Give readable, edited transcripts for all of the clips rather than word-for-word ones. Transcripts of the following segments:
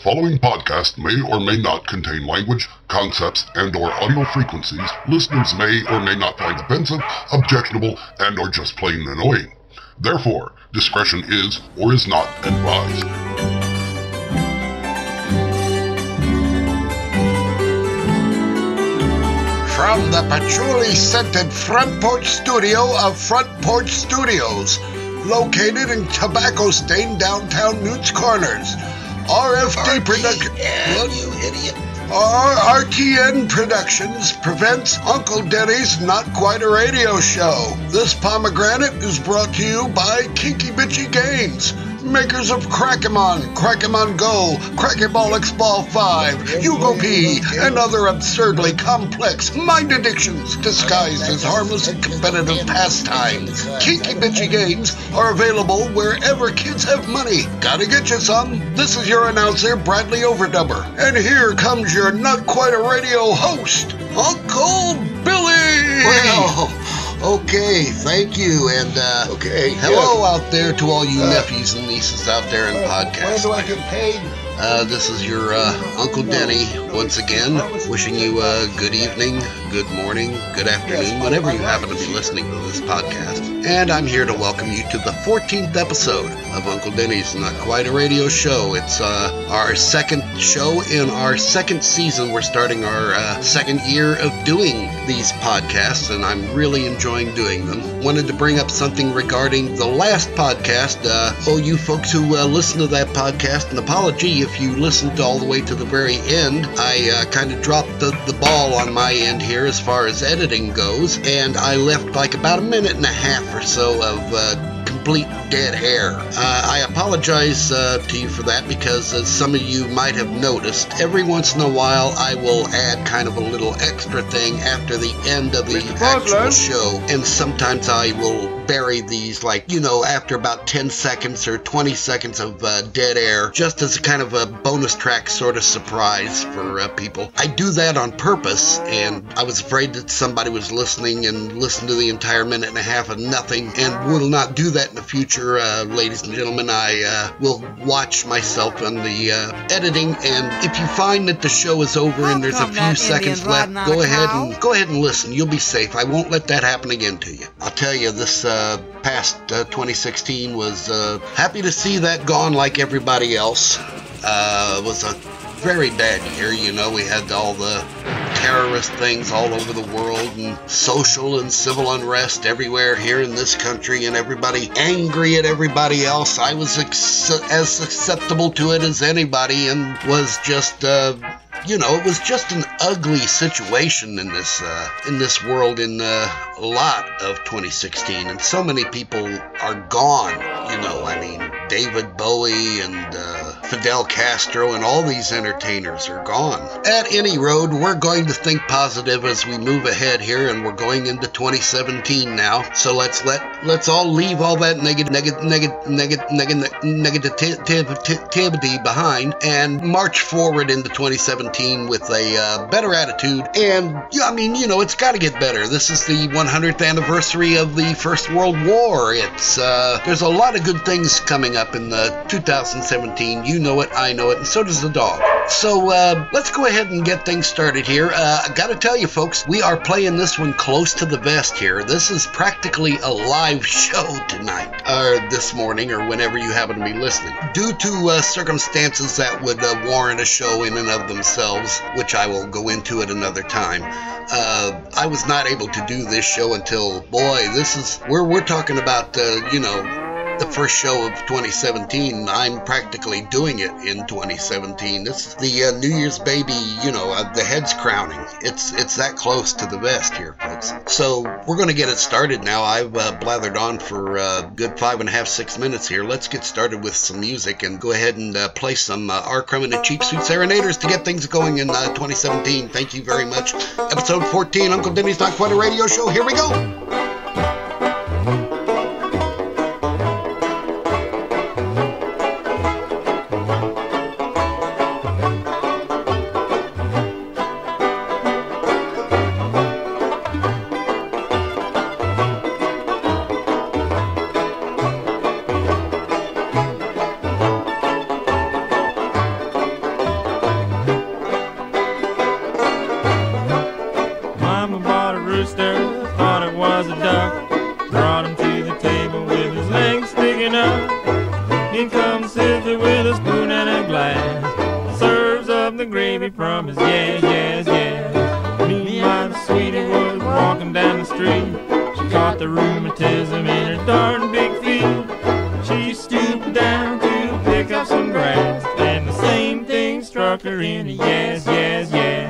following podcast may or may not contain language, concepts, and/or audio frequencies listeners may or may not find offensive, objectionable, and/or just plain annoying. Therefore, discretion is or is not advised. From the patchouli-scented front porch studio of Front Porch Studios, located in tobacco-stained downtown Newt's Corners, RFD Production. You idiot. RTN Productions presents Uncle Denny's Not Quite a Radio Show. This pomegranate is brought to you by Kinky Bitchy Games, makers of Crack'em-On, Crack'em-On Go, Crack'Ebolics Ball 5, Yugo P, and other absurdly complex mind addictions disguised as harmless and competitive pastimes. Kinky Bitchy Games are available wherever kids have money. Gotta get you some. This is your announcer, Bradley Overdubber. And here comes your Not Quite a Radio host, Uncle Billy! Well, okay, thank you, and hello out there to all you nephews and nieces out there in podcast. When do I get paid? This is your Uncle Denny once again, wishing you a good evening, good morning, good afternoon, whenever you happen to be listening to this podcast. And I'm here to welcome you to the 14th episode of Uncle Denny's Not Quite a Radio Show. It's our second show in our second season. We're starting our second year of doing these podcasts, and I'm really enjoying doing them. Wanted to bring up something regarding the last podcast. You folks who listened to that podcast, an apology if you listened all the way to the very end. I kind of dropped the ball on my end here as far as editing goes, and I left like about a minute and a half or so of complete dead air. I apologize to you for that, because as some of you might have noticed, every once in a while I will add kind of a little extra thing after the end of the actual show, and sometimes I will bury these, like, after about 10 seconds or 20 seconds of dead air, just as a kind of a bonus track sort of surprise for people. I do that on purpose, and I was afraid that somebody was listening and listened to the entire minute and a half of nothing, and will not do that in the future, ladies and gentlemen. I will watch myself on the editing, and if you find that the show is over and there's a few seconds left, go ahead and listen. You'll be safe. I won't let that happen again to you. I'll tell you, this past 2016 was happy to see that gone like everybody else. It was a very bad year. We had all the terrorist things all over the world, and social and civil unrest everywhere here in this country, and everybody angry at everybody else. I was as susceptible to it as anybody, and was just it was just an ugly situation in this world in a lot of 2016, and so many people are gone. David Bowie and Fidel Castro and all these entertainers are gone. At any road, we're going to think positive as we move ahead here, and we're going into 2017 now. So let's all leave all that negativity behind and march forward into 2017 with a better attitude. And it's got to get better. This is the 100th anniversary of the First World War. It's there's a lot of good things coming up in the 2017. You know it, I know it, and so does the dog. So let's go ahead and get things started here. I gotta tell you folks, we are playing this one close to the vest here. This is practically a live show tonight, or this morning, or whenever you happen to be listening. Due to circumstances that would warrant a show in and of themselves, which I will go into at another time, I was not able to do this show until, this is where we're talking about, the first show of 2017. I'm practically doing it in 2017. This is the New Year's baby, the head's crowning. It's that close to the vest here, folks. So we're going to get it started now. I've blathered on for a good 5.5, 6 minutes here. Let's get started with some music and go ahead and play some R. Crumb and the Cheap Suit Serenaders to get things going in 2017. Thank you very much. Episode 14, Uncle Denny's Not Quite a Radio Show. Here we go. baby promised, yes, yes, yes. Me and my sweetie was walking down the street. She caught the rheumatism in her darn big feet. She stooped down to pick up some grass, and the same thing struck her in a yes, yes, yes.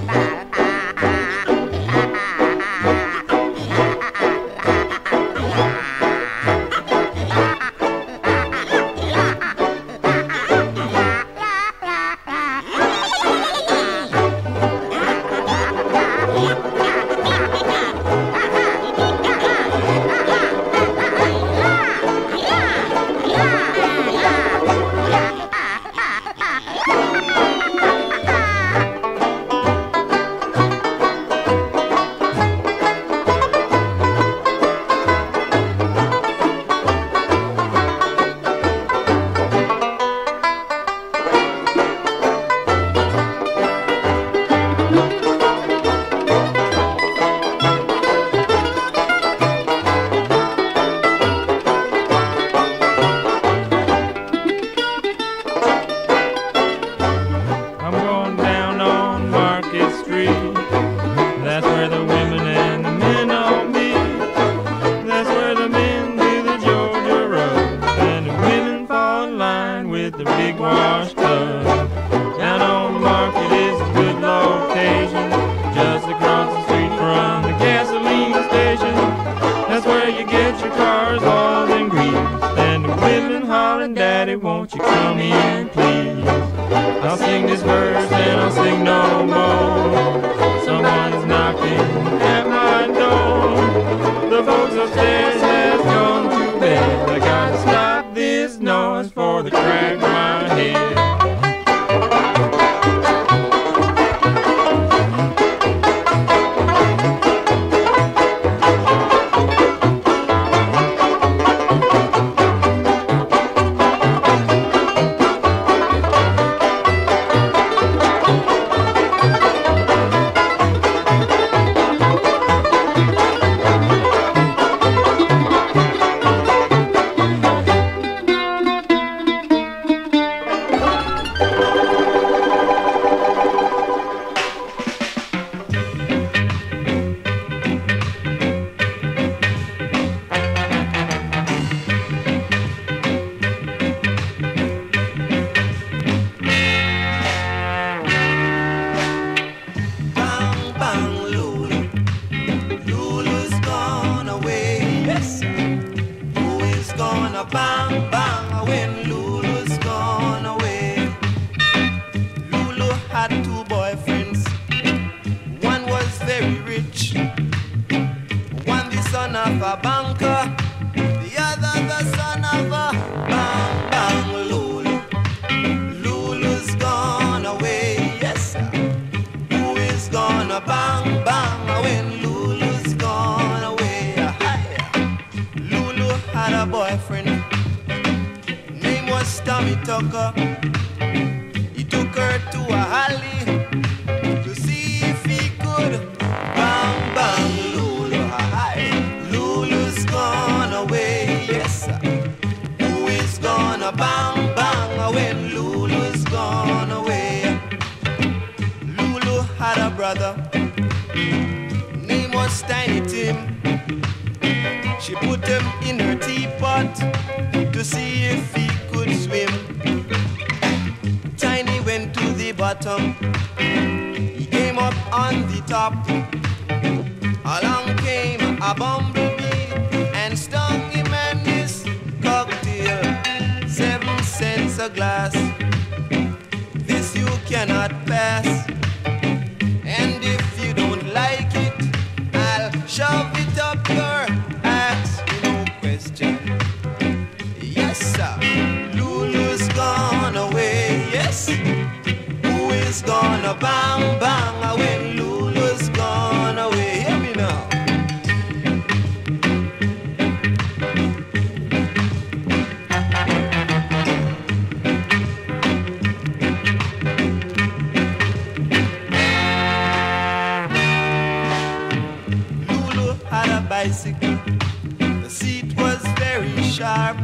bicycle. The seat was very sharp.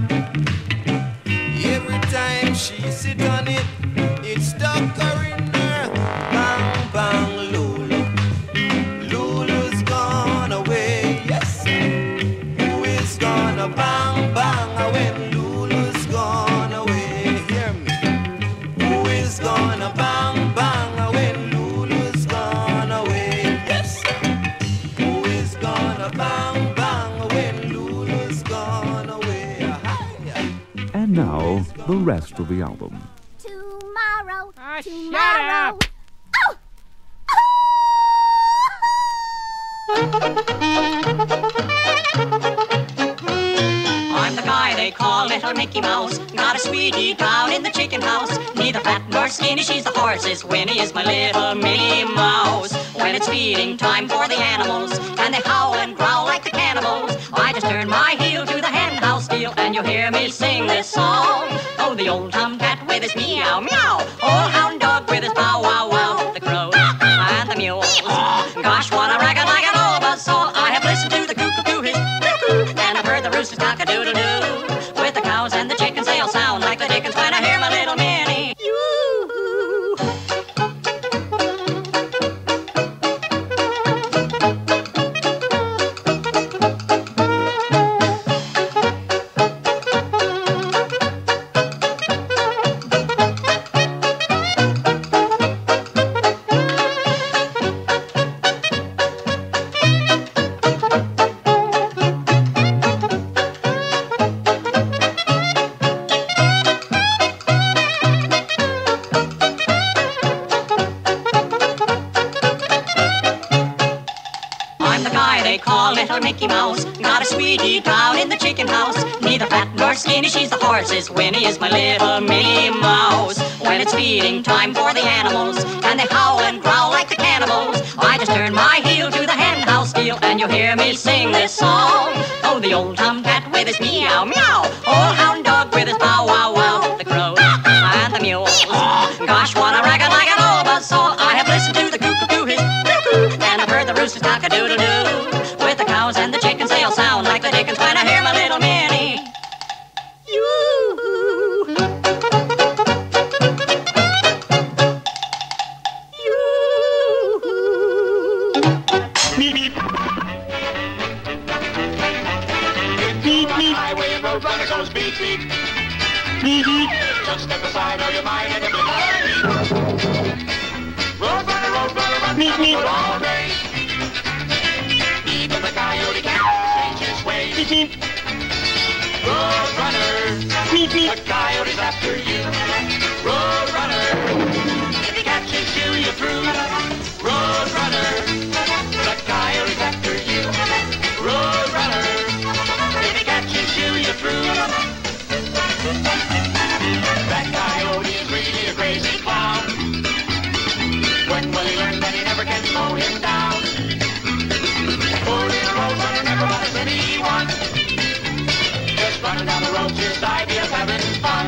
Every time she sit on it, it stuck her in her is gonna bang bang when Lulu's gone away? Yes. Who is gonna bang bang when Lulu's gone away? Hi. And now, the rest of the album. Tomorrow, Shut tomorrow. up. Oh! I'm the guy they call Little Mickey Mouse. Got a sweetie down in the chicken house. Neither fat nor skinny, she's the horse's. Winnie is my little Minnie Mouse. When it's feeding time for the animals, and they howl and growl like the cannibals, I just turn my heel to the hen house deal, and you'll hear me sing this song. Oh, the old tomcat with his meow meow, old hound dog with his bow wow wow, the crow and the mules. Gosh, what a racket like an old buzzsaw. I have listened to the cuckoo his cuckoo, and I've heard the rooster's cock-a-doodle-doo. With the cows and the chickens, they all sound like the dickens when I hear my little Minnie. Little Mickey Mouse, got a sweetie down in the chicken house. Neither fat nor skinny, she's the horse's. Winnie is my little Minnie Mouse. When it's feeding time for the animals, and they howl and growl like the cannibals, I just turn my heel to the hen house deal, and you'll hear me sing this song. Oh, the old tomcat with his meow meow, old hound dog with his bow wow wow, the crow and the mules. Gosh, what a racket like an old buzzsaw. I have listened to the cuckoo his cuckoo, and I've heard the rooster's cock-a-doodle-doo. With the cows and the chickens, they all sound like the dickens when I hear my little Minnie. Highway and road runner goes beep beep. Just step aside or you might end up in a beep. Road runner, run beep all day. Even the coyote can't change his way. Road runner, the coyote's after you. Road runner, if he catches you, you're through. Road runner, the coyote's after you. Road runner, if he catches you, you're through. That coyote is really a crazy clown. When will he learn that he never can slow him down? Poor little road runner never bothers anyone. Just running down the road to his idea of having fun.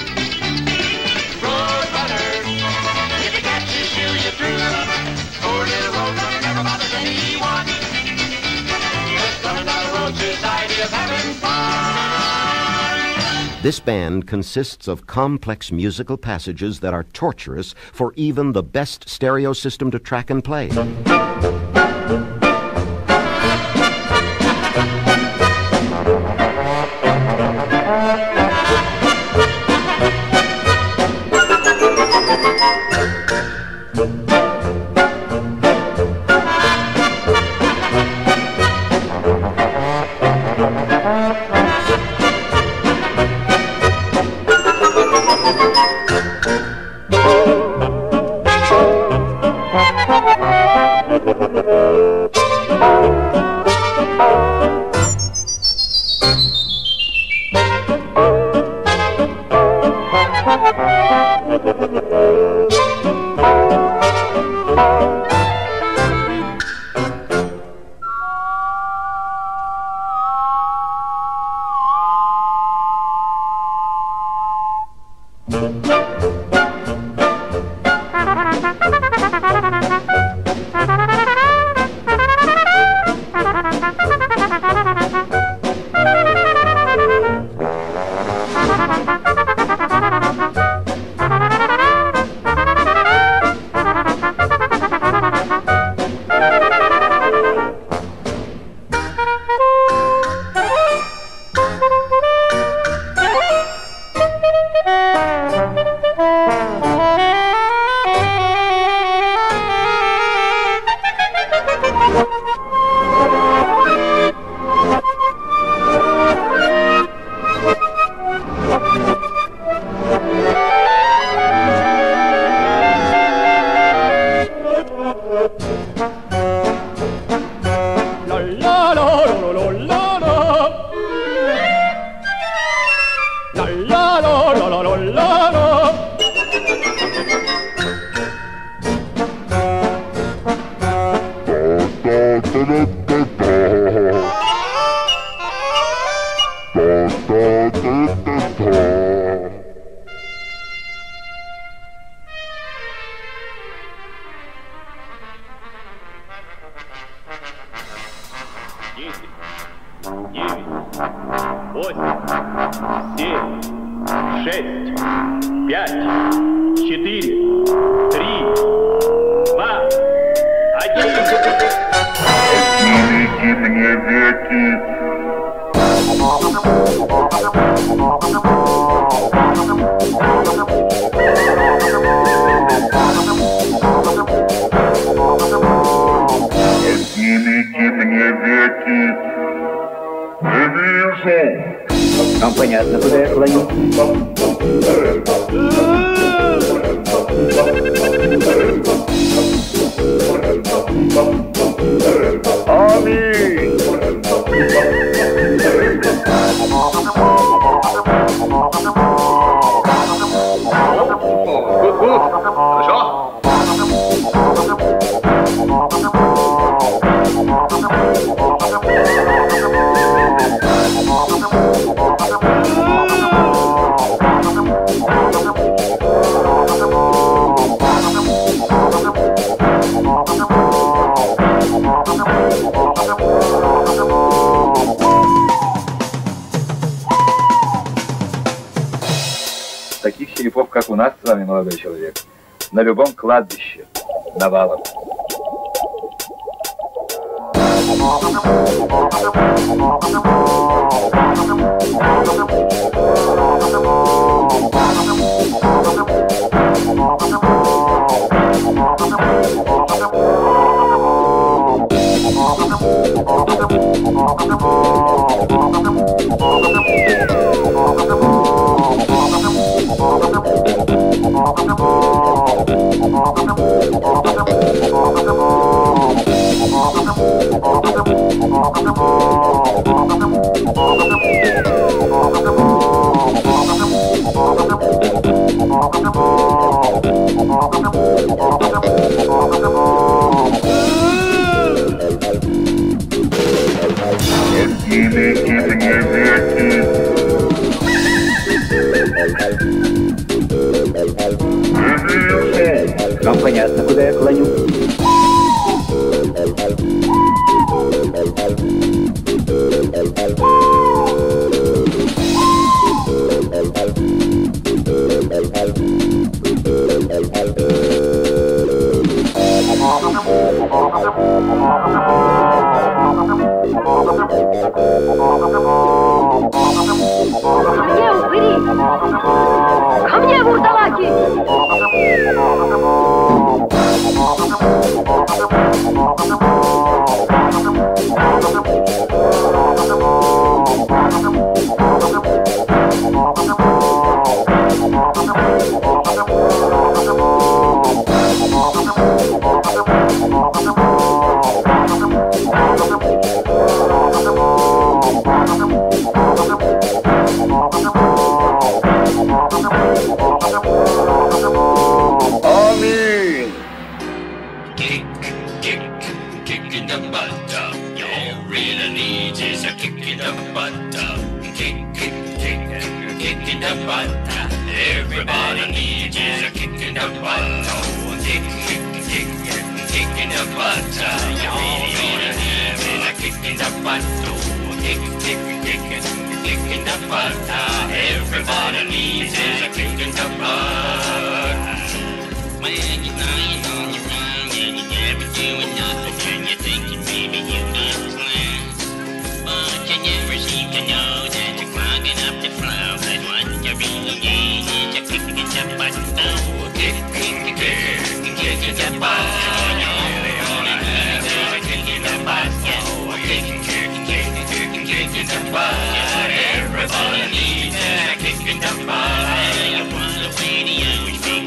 Road runner, if he catches you, you're through. Poor little road runner never bothers anyone. Just running down the road to his idea of having fun. This band consists of complex musical passages that are torturous for even the best stereo system to track and play. 8, 7, 6, 5, 4, 3, 2, 1. Отнимите мне веки. Отнимите мне веки. Не вижу. Вам понятно, куда я клоню? Аминь! Хорошо? Таких черепов, как у нас с вами, молодой человек, на любом кладбище навалом. Вам понятно, куда я клоню? Где упыри? Ко мне, вурдалаки! Аминь! Kick in the butt. You really need is a kick in the butt. Kick in the butt. Everybody needs is a kick in the butt. Oh, kick in the butt. You really need is a kick in the butt. Oh, kick in the butt. Everybody needs is a kick in the butt. Man, you know you're on your own, and you're never doing nothing, and you think you maybe you got plans. But you never seem to know that you're clogging up the flow, but what you really need is a kick in the butt. Oh, kick in the butt. You only need is a kick in the butt. Oh, kick in the butt. Everybody needs is a kick in the butt. I want the radio, which means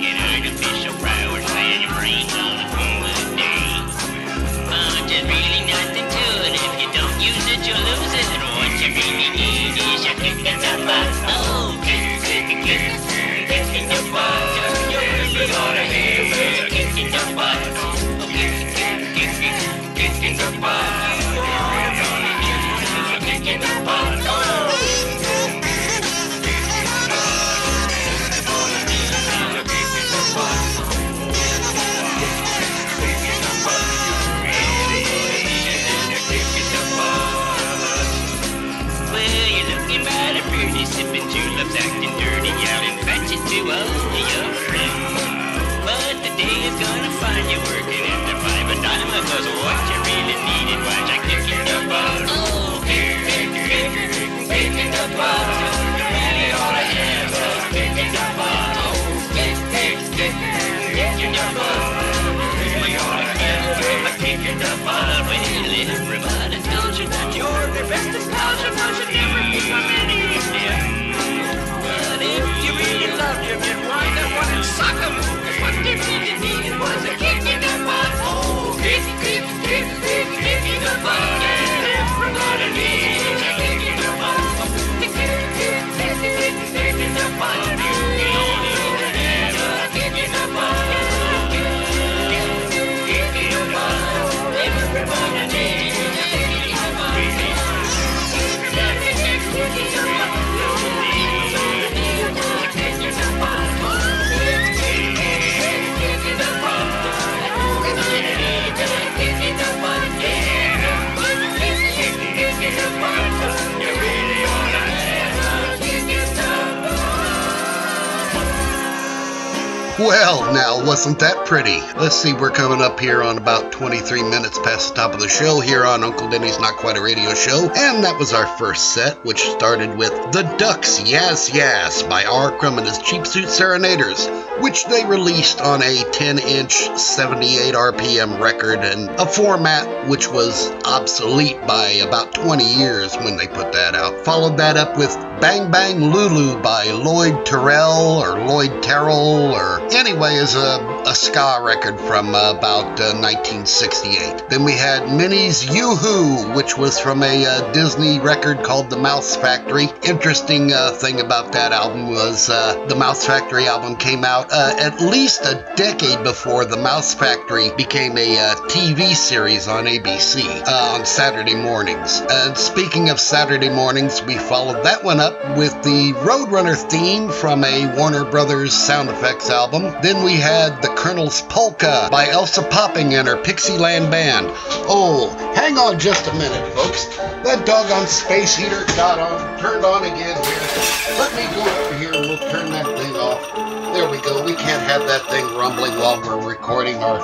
gonna find you working in the five and dime, 'cause what you really needed was a kick in the butt. Oh, kick in the butt. You really ought to have a kick in the butt. Oh, kick in the butt. You really ought to have a kick in the butt. Well, everybody tells you that you're the best of pals, and you should never be a man easier. But if you really loved him, you'd wind up wanting to suck him. 'Cause what they really needed was a kick in the butt. Oh, kick in the butt. Everybody needs a kick in the butt. Kick in the butt. You only have a kick in the butt. Kick in the butt. Everybody needs a kick in the butt. Well, now, wasn't that pretty? Let's see, we're coming up here on about 23 minutes past the top of the show here on Uncle Denny's Not Quite a Radio Show, and that was our first set, which started with The Ducks, Yas Yas, by R. Crumb and his Cheap Suit Serenaders, which they released on a 10-inch 78 RPM record, and a format which was obsolete by about 20 years when they put that out. Followed that up with Bang Bang Lulu by Lloyd Terrell, or Lloyd Terrell, or anyway, is a ska record from about 1968. Then we had Minnie's Yoo-Hoo, which was from a Disney record called The Mouse Factory. Interesting thing about that album was the Mouse Factory album came out at least a decade before The Mouse Factory became a TV series on ABC on Saturday mornings. And speaking of Saturday mornings, we followed that one up with the Roadrunner theme from a Warner Brothers sound effects album. Then we had The Colonel's Polka by Elsa Popping and her Pixieland band. Oh, hang on just a minute, folks. That doggone space heater turned on again here. Let me go over here and we'll turn that thing off. There we go. We can't have that thing rumbling while we're recording our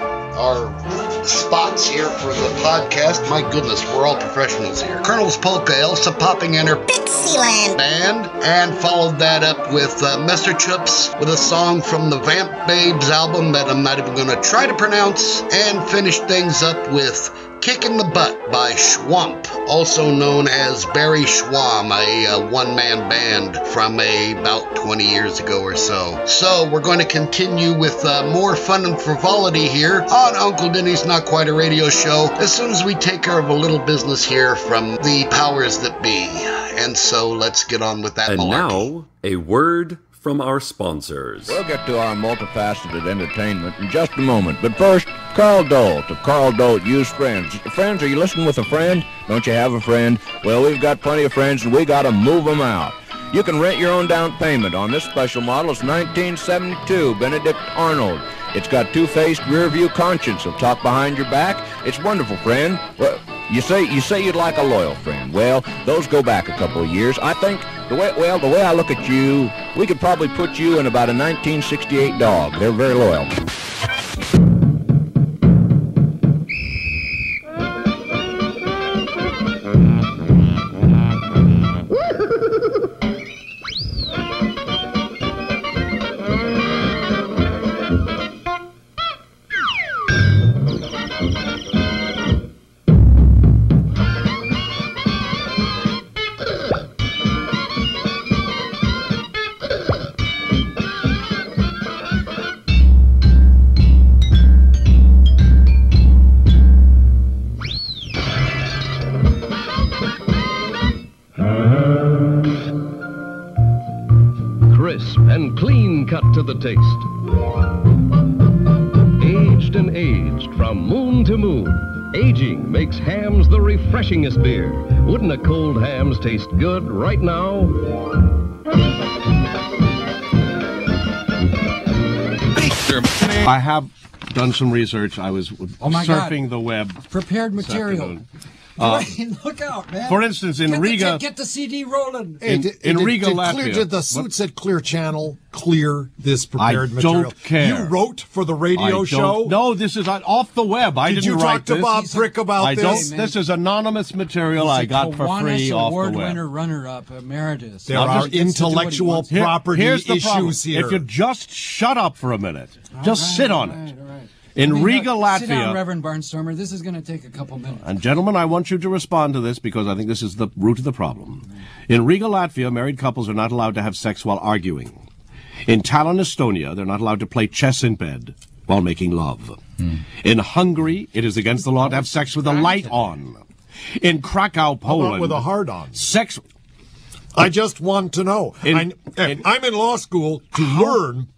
spots here for the podcast. My goodness, we're all professionals here. Colonel's Polka, Elsa Popping and her Pixieland band, and followed that up with Mr. Chups with a song from the Vamp Babes album that I'm not even going to try to pronounce, and finished things up with Kick in the Butt by Schwamp, also known as Barry Schwam, a one-man band from about 20 years ago or so. So we're going to continue with more fun and frivolity here on Uncle Denny's Not Quite a Radio Show as soon as we take care of a little business here from the powers that be. And so let's get on with that. And malarkey. Now, a word from our sponsors. We'll get to our multifaceted entertainment in just a moment. But first, Carl Dole to Carl Dole Used Friends. Friends, are you listening with a friend? Don't you have a friend? Well, we've got plenty of friends, and we got to move them out. You can rent your own down payment on this special model. It's 1972 Benedict Arnold. It's got two-faced rear-view conscience. It'll talk behind your back. It's wonderful, friend. Well, you say you'd like a loyal friend. Well, those go back a couple of years. I think the way I look at you, we could probably put you in about a 1968 dog. They're very loyal. The taste. Aged and aged from moon to moon. Aging makes hams the refreshingest beer. Wouldn't a cold hams taste good right now? I have done some research. I was surfing the web. Prepared material. Dwayne, look out, man. For instance, in Riga... Get the CD rolling. In Riga, Latvia... Did the suit said clear channel, clear this prepared I material? don't care. You wrote for the radio show? No, this is off the web. I didn't write this. Did you talk to Bob Frick about this? This is anonymous material I got for free off the web. Award winner, runner-up, emeritus. There are intellectual property issues here. If you just shut up for a minute, just sit on it. In Riga, Latvia... Sit down, Reverend Barnstormer. This is going to take a couple minutes. And gentlemen, I want you to respond to this because I think this is the root of the problem. In Riga, Latvia, married couples are not allowed to have sex while arguing. In Tallinn, Estonia, they're not allowed to play chess in bed while making love. In Hungary, it is against the law to have sex with the light on. In Krakow, Poland... with a hard on? Sex... I just want to know. I'm in law school to learn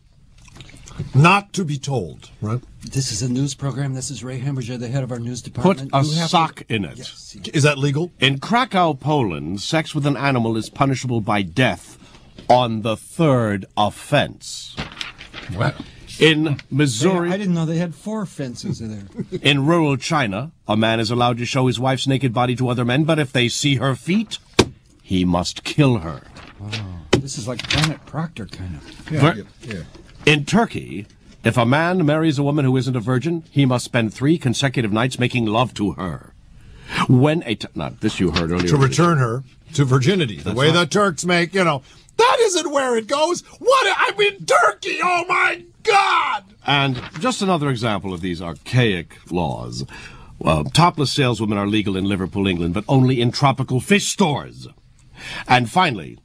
not to be told, right? This is a news program. This is Ray Hamburger, the head of our news department. Put a sock in it. Yes. Is that legal? In Krakow, Poland, sex with an animal is punishable by death on the third offense. What? In Missouri... I didn't know they had 4 fences in there. In rural China, a man is allowed to show his wife's naked body to other men, but if they see her feet, he must kill her. Wow. This is like Planet Proctor, kind of. Yeah. In Turkey, if a man marries a woman who isn't a virgin, he must spend 3 consecutive nights making love to her. When this you heard earlier. To return her to virginity. The way the Turks make, that isn't where it goes. I'm in Turkey, oh my God! And just another example of these archaic laws. Topless saleswomen are legal in Liverpool, England, but only in tropical fish stores. And finally...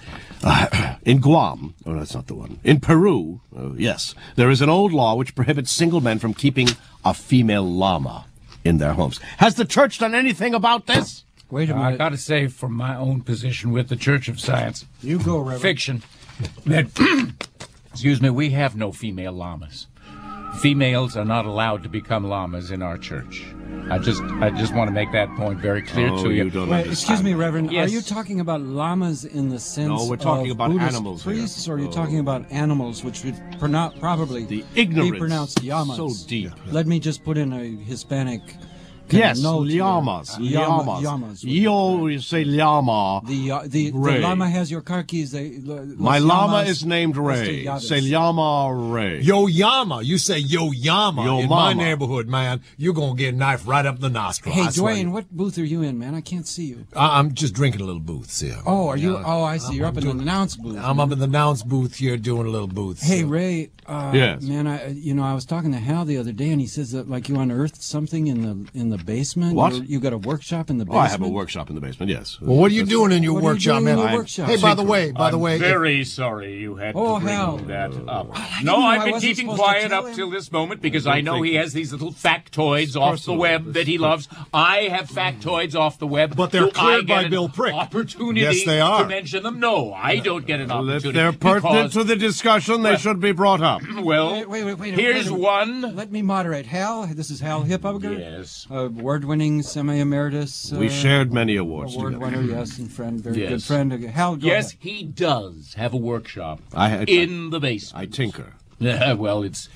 in Guam, that's not the one. In Peru, yes, there is an old law which prohibits single men from keeping a female llama in their homes. Has the church done anything about this? Wait a minute. I got to say, from my own position with the Church of Science, you go, Reverend. Fiction, that, excuse me, we have no female llamas. Females are not allowed to become llamas in our church. I just want to make that point very clear to you. Wait, excuse me, Reverend. Yes. Are you talking about llamas in the sense No, we're talking of about Buddhist animals priests, here. or are you talking about animals, which would probably the ignorance be pronounced llamas? so deep. Let me just put in a Hispanic. Yes, note llamas. here. Llamas. You say llama. The llama has your car keys. My llama is named Ray. Say llama Ray. Yo Yama. You say Yo Yama. Yo in mama. my neighborhood, man, you're going to get a knife right up the nostril. Hey, I swear. Dwayne, what booth are you in, man? I can't see you. I'm just drinking a little booth here. Oh, are you? Oh, I see. You're up in the announce booth. I'm up in the announce booth here doing a little booth. Hey, Ray. Yes. Man, I was talking to Hal the other day, and he says that like you unearthed something in the basement. What? You got a workshop in the Oh, basement? I have a workshop in the basement, yes. Well, what are you doing in your workshop, man? Hey, by the way, I'm very sorry you had to bring that up. No, I've been keeping quiet up till this moment because I know he has these little factoids off the web that he loves. I have factoids off the web. But they're cleared by Bill Prick. Opportunity Yes, they are. to mention them? No, I don't get an opportunity. If they're pertinent to the discussion, they should be brought up. Well, wait, here's one. Let me moderate. Hal, this is Hal Hippoger. Yes. Award-winning semi-emeritus. We shared many awards Award together. winner, yes, and friend, very Yes. good friend. Hal, go Yes, ahead. he does have a workshop I in the basement. I tinker. Well, it's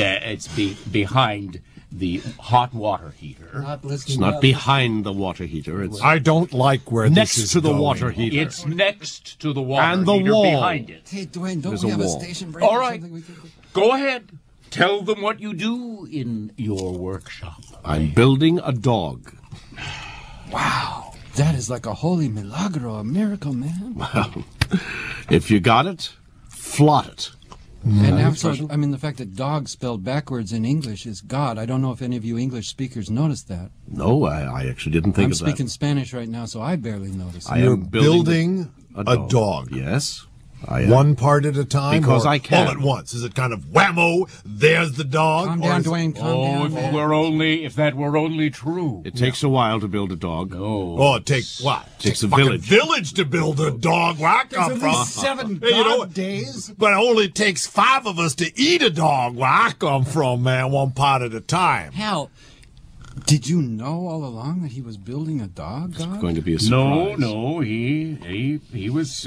behind the hot water heater. It's not behind the water heater. It's I don't like where next this is to the going. water heater. It's next to the water And the heater wall. behind it. Hey, Dwayne, don't There's we a have wall. a station break? All or right. something we could do? Go ahead. Tell them what you do in your workshop. I'm building a dog. Wow. That is like a holy milagro, a miracle, man. Well, if you got it, flaunt it. And also, I mean, the fact that dog spelled backwards in English is God. I don't know if any of you English speakers noticed that. No, I actually didn't think I'm of that. speaking Spanish right now, so I barely noticed. I You're am building a dog. Yes, I am. One part at a time? Because or I can. All at once? Is it kind of whammo, there's the dog? Calm or down, is it- Dwayne, calm down. If that were only true. It takes a while to build a dog. Oh, it takes what? Takes a fucking village. village to build a dog where I come There's from. only 7 Hey, you know God what? days. But it only takes 5 of us to eat a dog where I come from, man, one part at a time. Hal, did you know all along that he was building a dog? God? Going to be a surprise. No, he was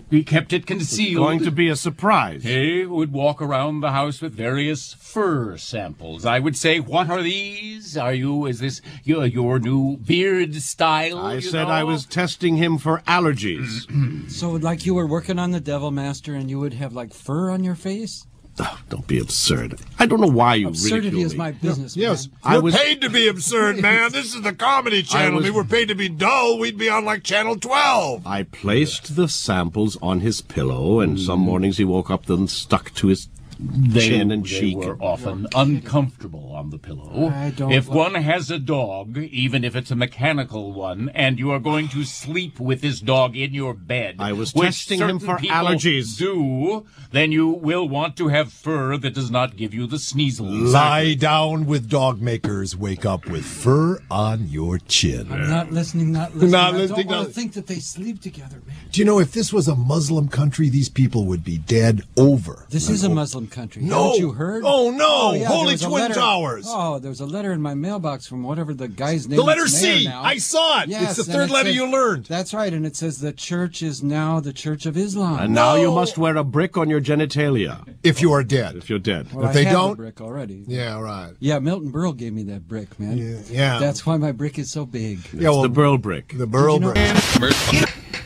He kept it concealed. It's going to be a surprise. He would walk around the house with various fur samples. I would say, what are these? Is this your new beard style? I said I was testing him for allergies. So, like you were working on the Devil Master and you would have, like, fur on your face? Oh, don't be absurd. I don't know why you Absurdity ridicule is me. my business, Yes, man. we're paid to be absurd, man. This is the Comedy Channel. If we were paid to be dull, we'd be on, like, Channel 12. I placed the samples on his pillow, and some mornings he woke up and stuck to his chin and cheek. They were often uncomfortable on the pillow. I don't If one has a dog, even if it's a mechanical one, and you are going to sleep with this dog in your bed, I was which testing him certain for people allergies. do, then you will want to have fur that does not give you the sneezels. Lie down with dog makers. Wake up with fur on your chin. I'm not listening, not listening. Not I listening, don't want not- to think that they sleep together, man. Do you know, if this was a Muslim country, these people would be dead over. This is a Muslim country. No. Haven't you heard? Oh, no. Yeah, Holy there was a Twin letter. Towers. Oh, there was a letter in my mailbox from whatever the guy's name The letter is. Mayor C. now. I saw it. Yes, It's the and third it letter says- you learned. That's right, and it says the church is now the Church of Islam. And now you must wear a brick on your genitalia. If you are dead. If you're dead. Well, if they I have don't- the brick already. Yeah, right. Yeah, Milton Berle gave me that brick, man. Yeah. That's why my brick is so big. It's the Burl brick. The Burl Did you brick.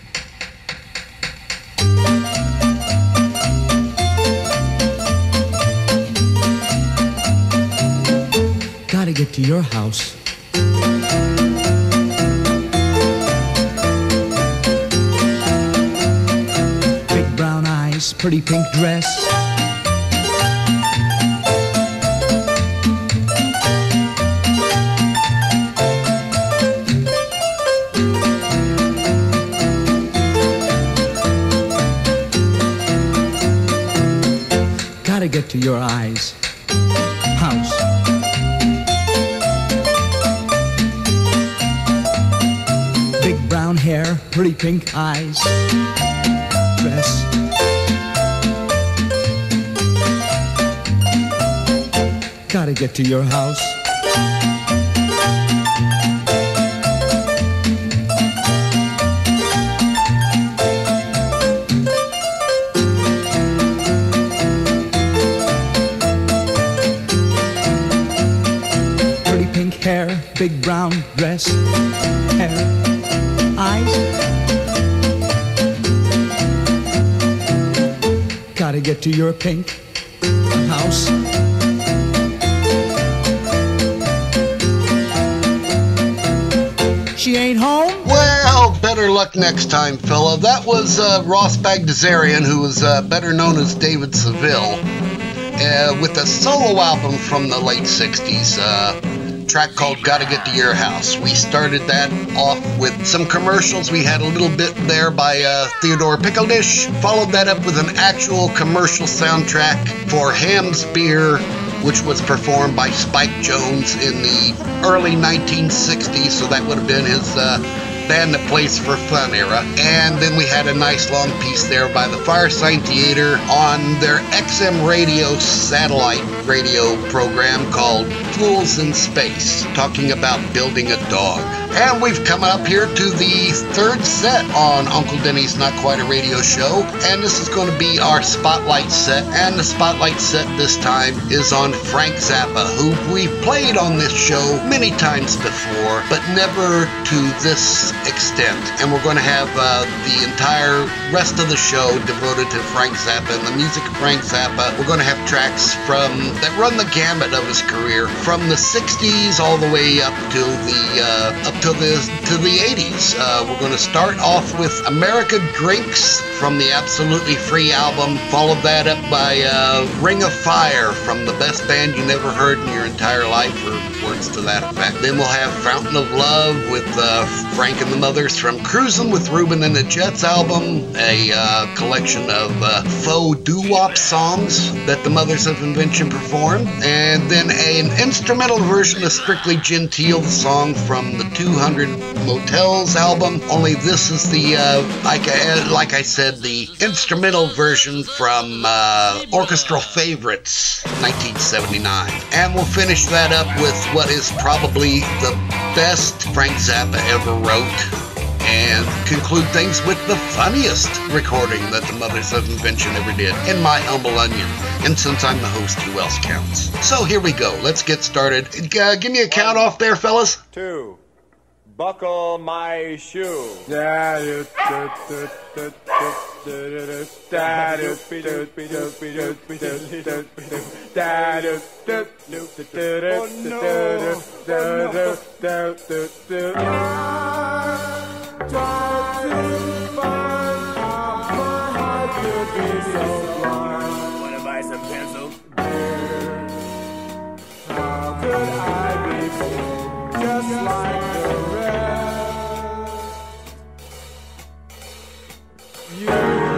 Gotta get to your house. Big brown eyes, pretty pink dress. Gotta get to your eyes. House. Big brown hair, pretty pink eyes. Dress. Gotta get to your house. Pretty pink hair, big brown dress. Hair, eyes. Gotta get to your pink house. She ain't home? Well, better luck next time, fella. That was Ross Bagdasarian, who was better known as David Seville, with a solo album from the late 60s, track called Gotta Get to Your House. We started that off with some commercials. We had a little bit there by Theodore Pickle-Dish, followed that up with an actual commercial soundtrack for Ham's Beer, which was performed by Spike Jones in the early 1960s, so that would have been his Band That Plays for Fun era. And then we had a nice long piece there by the Firesign Theater on their XM radio satellite radio program called Fools in Space, talking about building a dog. And we've come up here to the third set on Uncle Denny's Not Quite a Radio Show, and this is going to be our Spotlight set, and the Spotlight set this time is on Frank Zappa, who we've played on this show many times before, but never to this extent. And we're going to have the entire rest of the show devoted to Frank Zappa and the music of Frank Zappa. We're going to have tracks that run the gamut of his career, from the 60s all the way up to the 80s. We're going to start off with America Drinks from the Absolutely Free album, followed that up by Ring of Fire from the best band you never heard in your entire life, or words to that effect. Then we'll have Fountain of Love with Frank and the Mothers from Cruisin' with Ruben and the Jets album, a collection of faux doo-wop songs that the Mothers of Invention performed, and then an instrumental version of Strictly Genteel, the song from the 200 Motels album, only this is the, like I said, the instrumental version from Orchestral Favorites, 1979. And we'll finish that up with what is probably the best Frank Zappa ever wrote, and conclude things with the funniest recording that the Mothers of Invention ever did, in my humble onion. And since I'm the host, who else counts? So here we go. Let's get started. Give me a count off there, fellas. 2. Buckle my shoe. Wanna buy some pencils? How could I be just like the rest? You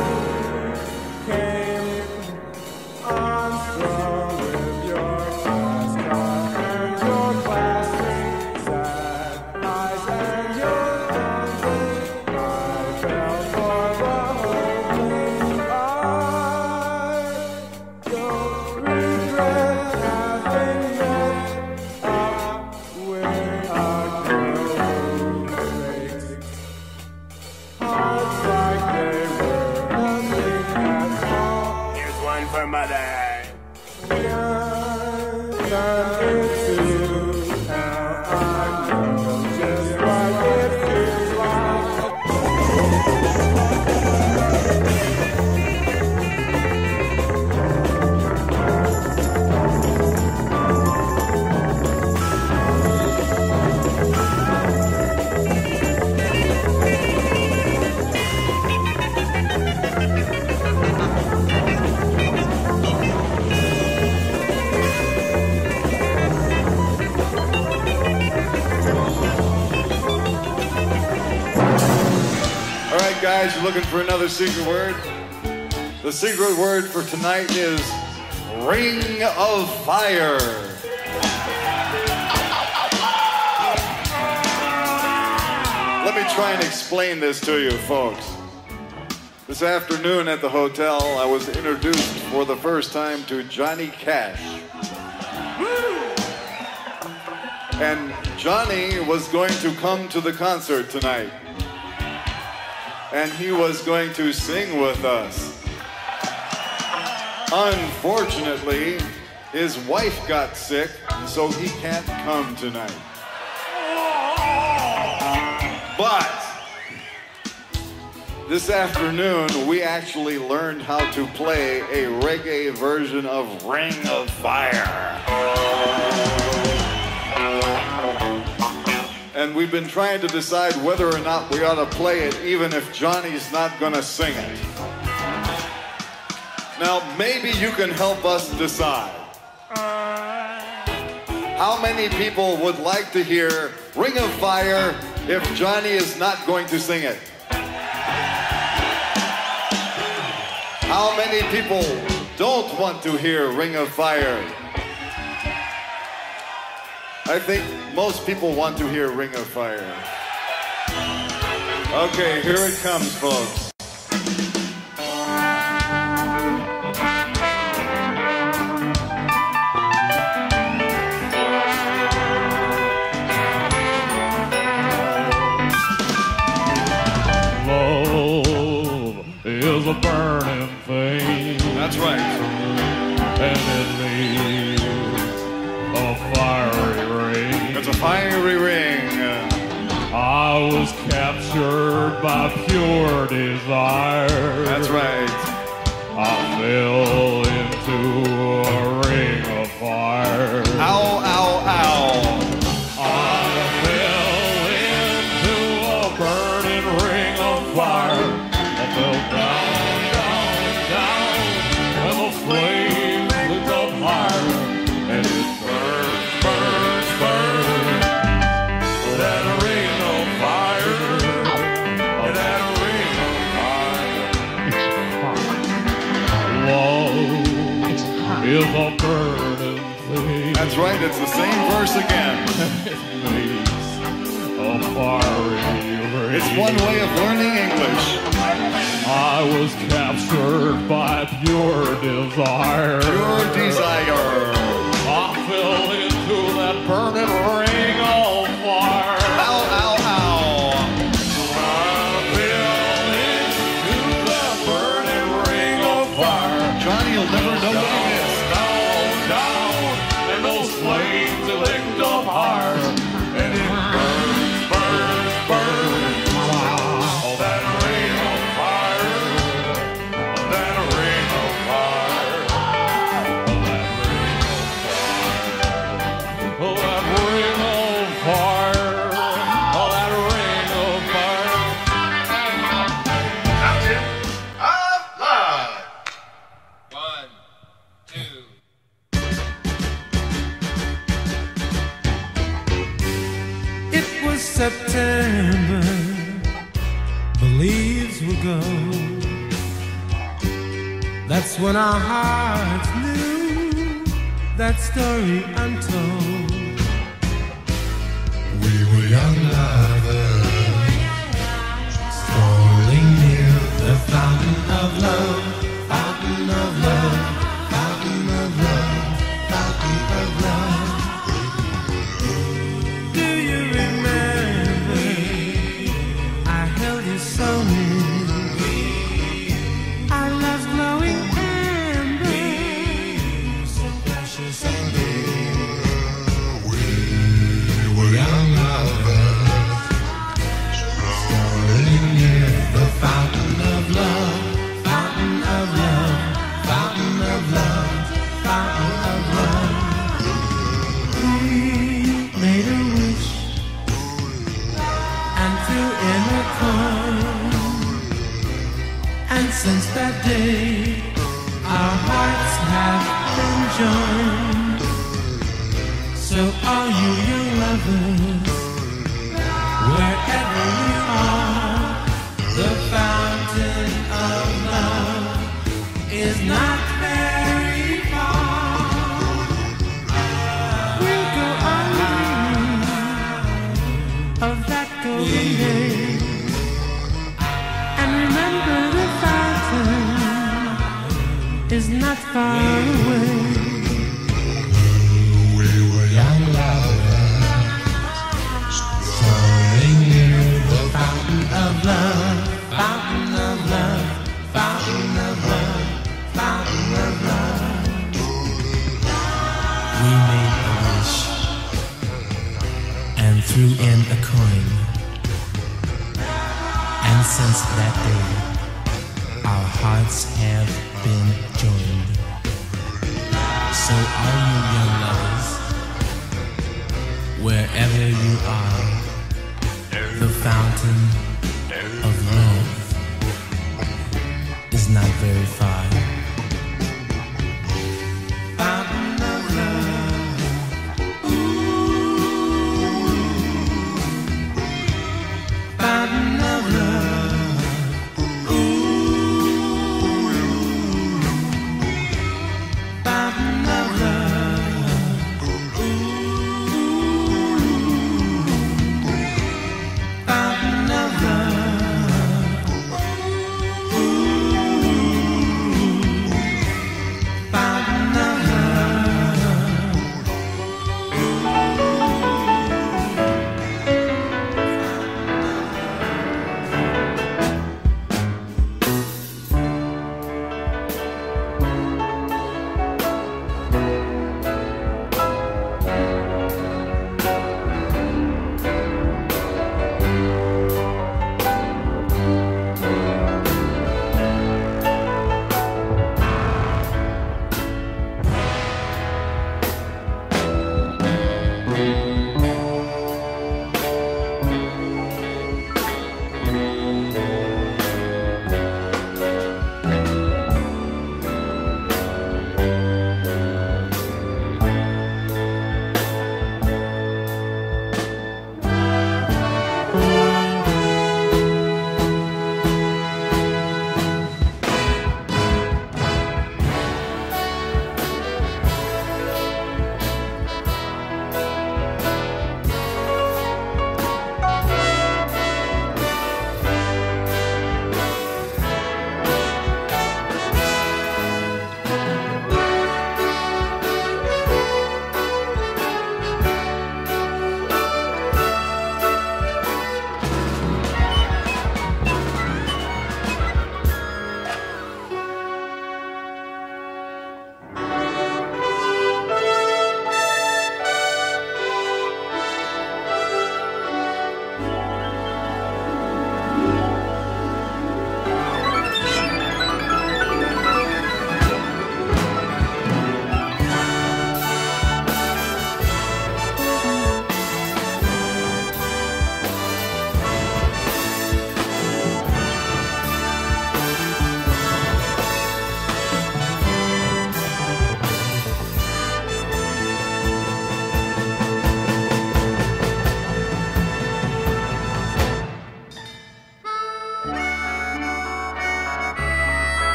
came on strong with your class car and your classmates' sad eyes and your dancing. I fell for the whole thing. I don't regret having met up with our girlfriends. Hearts like they were nothing at all. Here's one for mother. All right, guys, you're looking for another secret word? The secret word for tonight is Ring of Fire. Let me try and explain this to you, folks. This afternoon at the hotel, I was introduced for the first time to Johnny Cash. And Johnny was going to come to the concert tonight. And he was going to sing with us. Unfortunately, his wife got sick, so he can't come tonight. But this afternoon, we actually learned how to play a reggae version of Ring of Fire. And we've been trying to decide whether or not we ought to play it, even if Johnny's not going to sing it. Now, maybe you can help us decide. How many people would like to hear Ring of Fire if Johnny is not going to sing it? How many people don't want to hear Ring of Fire? I think most people want to hear Ring of Fire. Okay, here it comes, folks. Love is a burning thing. That's right. And it needs a fiery ring. It's a fiery ring. I was captured by pure desire. That's right. I fell into a ring of fire. Ow, ow, ow. I fell into a burning ring of fire. I fell down, down, down, and the flames lit up higher, and it burned, burned, burned. That ring of fire, that ring of fire. Love is a burning thing. That's right, it's the same verse again. It makes a fiery ring. It's one way of learning English. I was captured by pure desire. Pure desire. I fell into that burning ring of fire. Ow, ow, ow. I was September, the leaves will go. That's when our hearts knew that story untold. We were young lovers, strolling near the fountain of love, fountain of love, fountain of love, fountain of love. Do you remember? I held you so near. Our love's glowing amber, so precious and dear. We were young lovers, strolling near the fountain of love, fountain of love, fountain of love, fountain of love. We made a wish and threw in a coin, and since that day our hearts have been joined. So all you young lovers, wherever you are, the fountain of love is not very far. We'll go on dreaming of that golden day, and remember the fountain is not far away. We were young lovers, strolling near the fountain of love, fountain of love, fountain of love, fountain of love. We made a wish and threw in a coin, and since that day our hearts have been joined. So all you young lovers, wherever you are, the fountain of love is not very far. Fountain of love, ooh, fountain of love, ooh, fountain of love, ooh, fountain of love, ooh.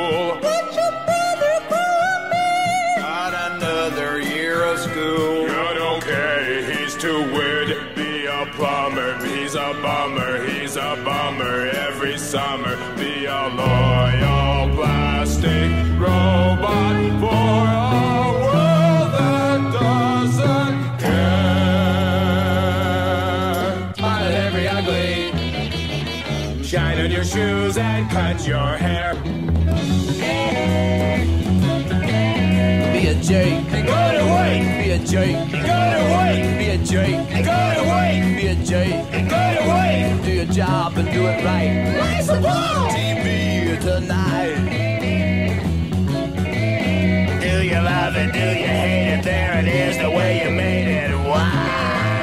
fool. Get your brother me. Got another year of school. Good, okay, he's too weird. Be a plumber, he's a bummer. He's a bummer every summer. Be a loyal plastic robot for a world that doesn't care. Smile at every ugly. Shine on your shoes and cut your hair. Be a Jake. Go to work. Be a Jake. Go to work. Be a Jake. Go to work. Be a Jake. Go to work. Do your job and do it right. Raise the ball. TV tonight. Do you love it? Do you hate it? There it is, the way you made it. Wow.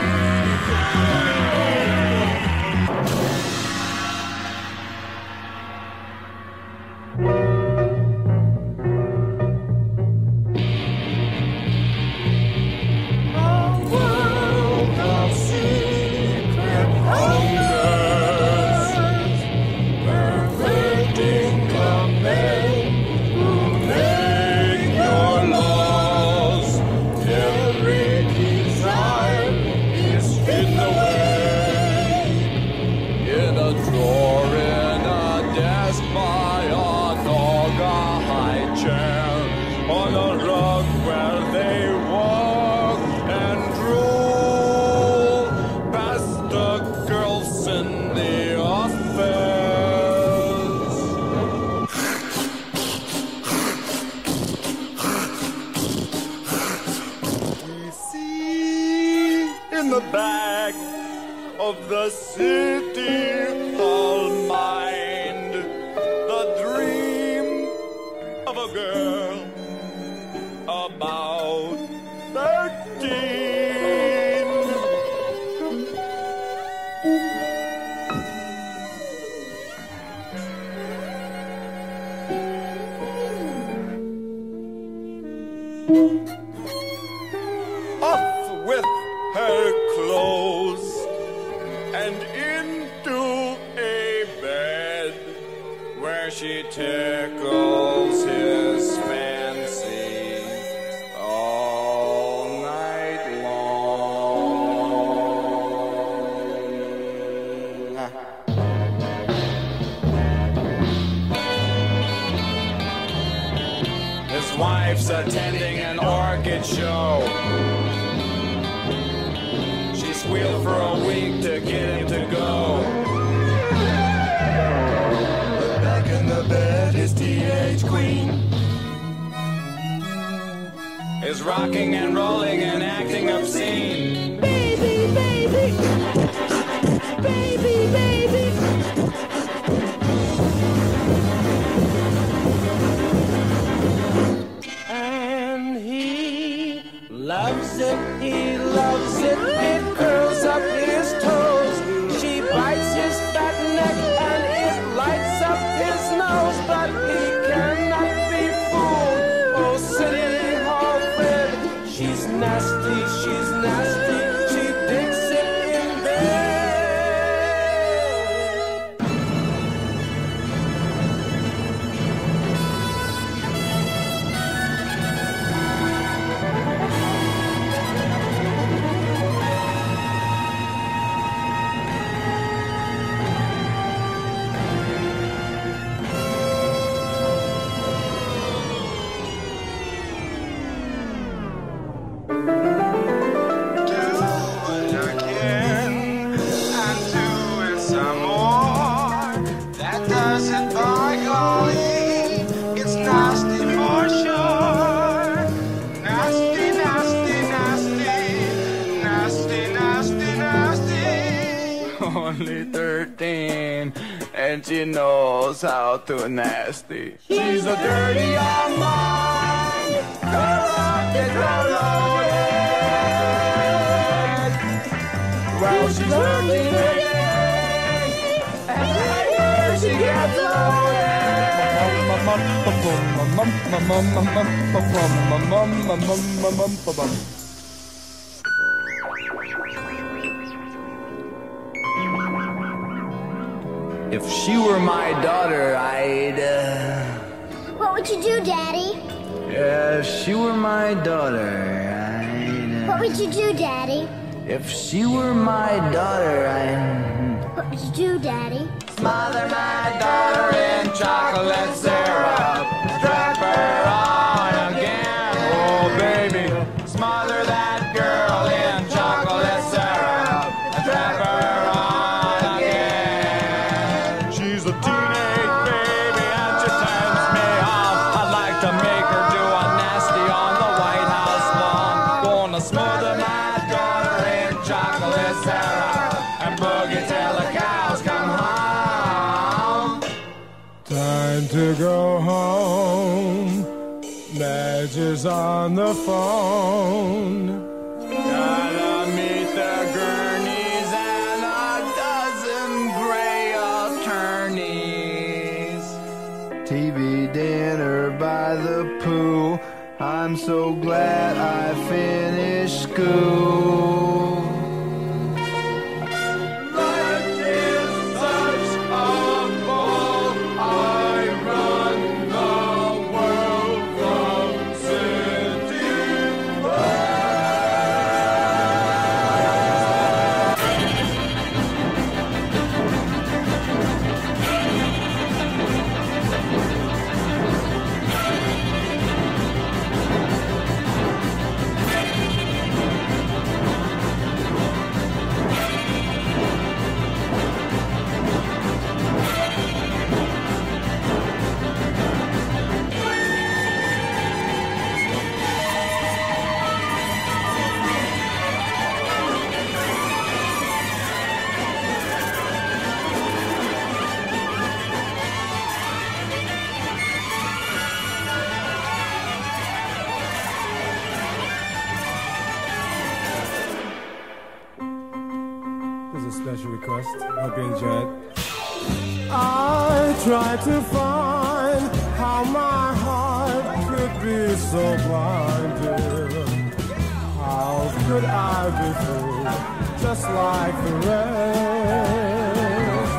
In the back of the city hall mind, the dream of a girl about 13. Off with her clothes and into a bed where she tickles his fancy all night long. His wife's attending an orchid show. Squealed for a week to get him to go. But back in the bed, his teenage queen is rocking and rolling and acting obscene. Baby, baby, baby, baby. And he loves it, he loves it. It curls up his toes. She bites his fat neck and it lights up his nose. But he cannot be fooled. Oh, City Hall Fred, she's nasty, she's nasty. She digs it in bed. Only 13, and she knows how to nasty. She's a dirty young mind, corrupted, loaded. Well, she's working again, and later she gets loaded. If she were my daughter, I'd... would you do, Daddy? If she were my daughter, What would you do, Daddy? If she were my daughter, What would you do, Daddy? Smother my daughter in chocolate syrup. Strap her on again. Oh, baby, smother that girl in chocolate syrup. Strap her on again. She's a teenage baby and she turns me on. I'd like to make her do a nasty on the White House lawn. Gonna smother my daughter in chocolate syrup and boogie till the cows come home. Time to go home. Madge is on the phone. Gotta meet the gurneys and a dozen gray attorneys. TV dinner by the pool. I'm so glad I finished school. Life is such a ball. I run the world from city. This is a special request. Hope you enjoy it. I tried to find how my heart could be so blinded. How could I be fooled just like the rest?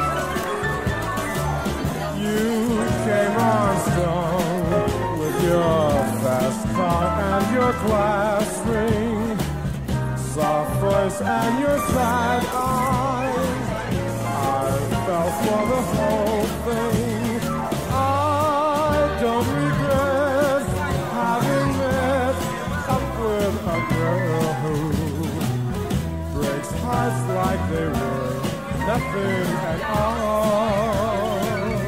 You came on strong with your fast car and your class ring. Soft voice and your sad eyes. I fell for the whole thing. I don't regret having met up with a girl who breaks hearts like they were nothing at all.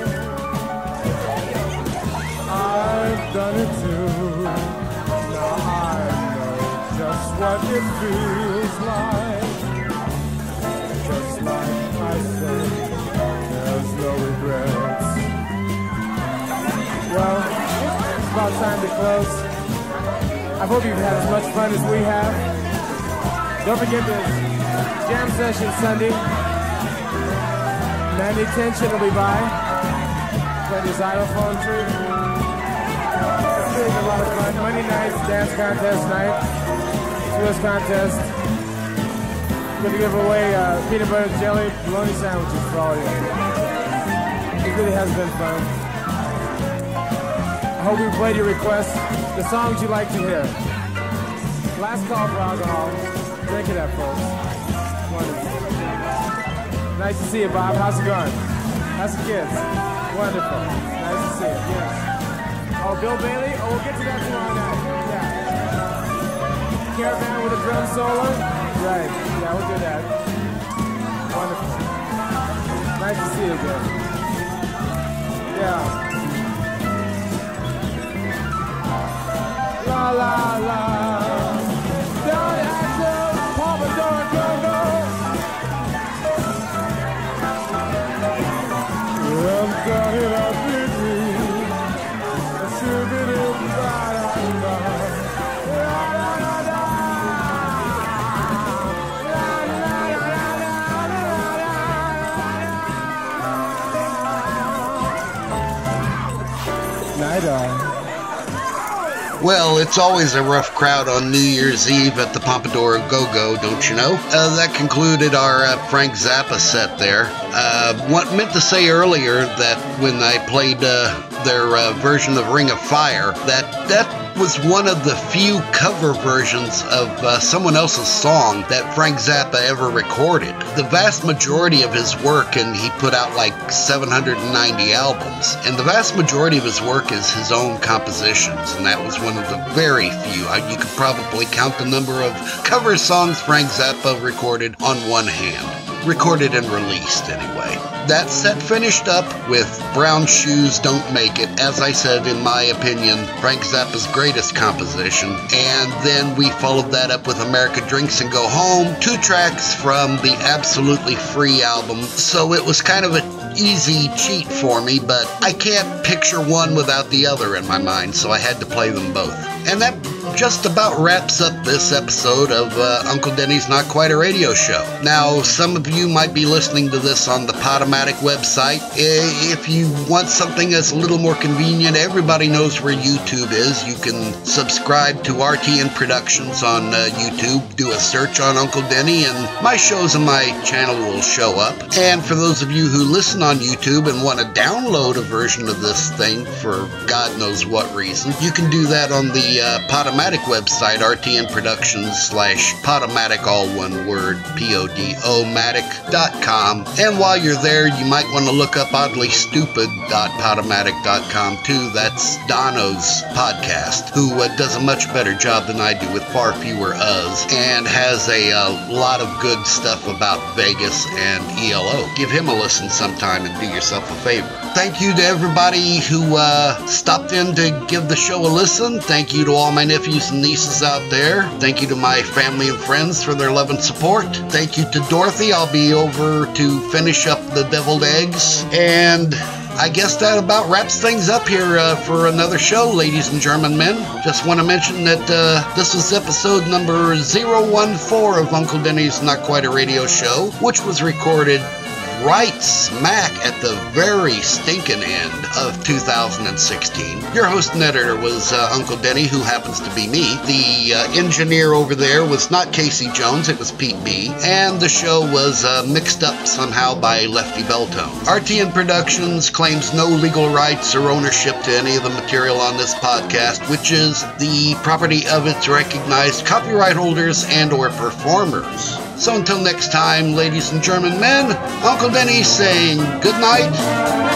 I've done it too. Now I know just what it feels like. Just like I say, there's no regrets. Well, it's about time to close. I hope you've had as much fun as we have. Don't forget the jam session Sunday. Mandy Tension will be by. Play the xylophone tree. It's really a lot of fun. Monday night's dance contest night. Swiss contest. Going to give away peanut butter jelly bologna sandwiches for all of you. It really has been fun. I hope we played your requests, the songs you like to hear. Last call for alcohol. Drink it up, folks. Wonderful. Nice to see you, Bob. How's it going? How's the kids? Wonderful. Nice to see you. Yes. Oh, Bill Bailey? Oh, we'll get to that tomorrow night. Yeah. Caravan with a drum solo? Right. Yeah, we'll do that. Wonderful. Nice to see you again. Yeah. La la la. Down at the Pompadour Go-Go. I'm got it up in me. I should be the da-da-da. Well, it's always a rough crowd on New Year's Eve at the Pompadour Go-Go, don't you know? That concluded our Frank Zappa set there. What meant to say earlier that when I played their version of Ring of Fire, that was one of the few cover versions of someone else's song that Frank Zappa ever recorded. The vast majority of his work, and he put out like 790 albums, and the vast majority of his work is his own compositions, and that was one of the very few. You could probably count the number of cover songs Frank Zappa recorded on one hand. Recorded and released, anyway. That set finished up with Brown Shoes Don't Make It, as I said, in my opinion, Frank Zappa's greatest composition. And then we followed that up with America Drinks and Go Home, 2 tracks from the absolutely free album. So it was kind of an easy cheat for me, but I can't picture one without the other in my mind, so I had to play them both. And that just about wraps up this episode of Uncle Denny's Not Quite a Radio Show. Now, some of you might be listening to this on the Podomatic website. If you want something that's a little more convenient, everybody knows where YouTube is. You can subscribe to RTN Productions on YouTube, do a search on Uncle Denny, and my shows and my channel will show up. And for those of you who listen on YouTube and want to download a version of this thing for God knows what reason, you can do that on the Podomatic website, RTN Productions /Podomatic, all one word, PODOmatic.com. And while you're there, you might want to look up oddlystupid.podomatic.com too. That's Dono's podcast, who does a much better job than I do with far fewer uhs, and has a lot of good stuff about Vegas and ELO. Give him a listen sometime and do yourself a favor. Thank you to everybody who stopped in to give the show a listen. Thank you to all my nephews and nieces out there. Thank you to my family and friends for their love and support. Thank you to Dorothy. I'll be over to finish up the deviled eggs. And I guess that about wraps things up here for another show, ladies and German men. Just want to mention that this was episode number 014 of Uncle Denny's Not Quite a Radio Show, which was recorded right smack at the very stinking end of 2016. Your host and editor was Uncle Denny, who happens to be me. The engineer over there was not Casey Jones, it was Pete B. And the show was mixed up somehow by Lefty Beltone. RTN Productions claims no legal rights or ownership to any of the material on this podcast, which is the property of its recognized copyright holders and or performers. So until next time, ladies and German men, Uncle Denny saying good night